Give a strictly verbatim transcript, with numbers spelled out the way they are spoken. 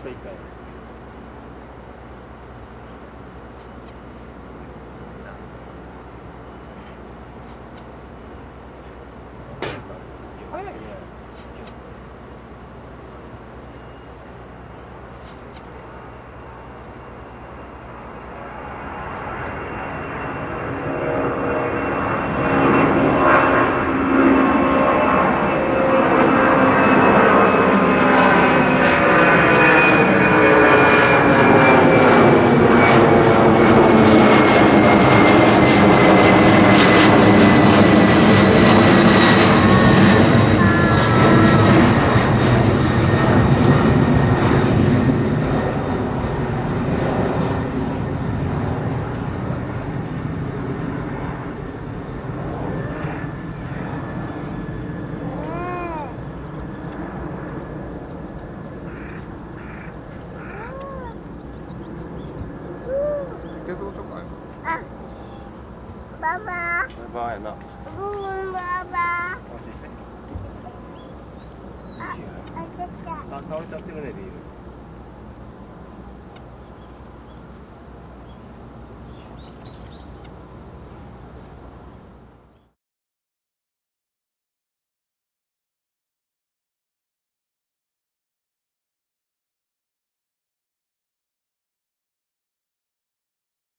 と一回。早いね。 けどうしようかね。 あ、ババ。 バイバイやな。 うん、ババ。 教えて。 あ、あ、出た。 あ、倒れちゃってるね、ビール。